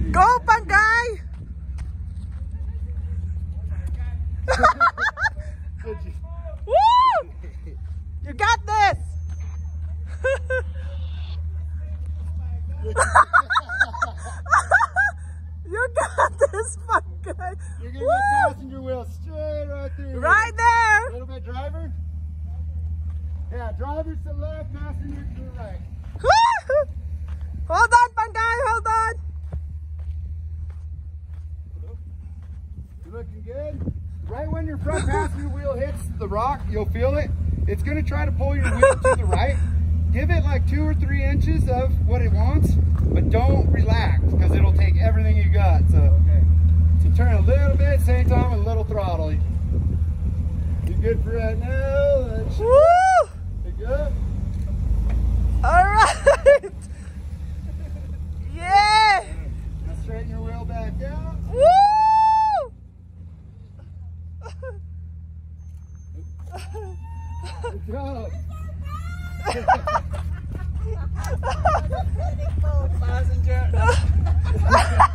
Go, Panggay! Woo! You got this! You got this, Panggay! You're gonna get passenger wheel straight right through. Right there! A little bit, driver. Yeah, driver to the left, passenger to the right. Hold on, Panggay, hold on! You looking good? Right when your front passenger wheel hits the rock, you'll feel it. It's gonna try to pull your wheel to the right. Give it like 2 or 3 inches of what it wants, but don't relax because it'll take everything you got. So, so turn a little bit, same time with a little throttle. You good for right now? Woo! You good? All right! Yeah! Now straighten your wheel back out. Woo! Good job. Passenger.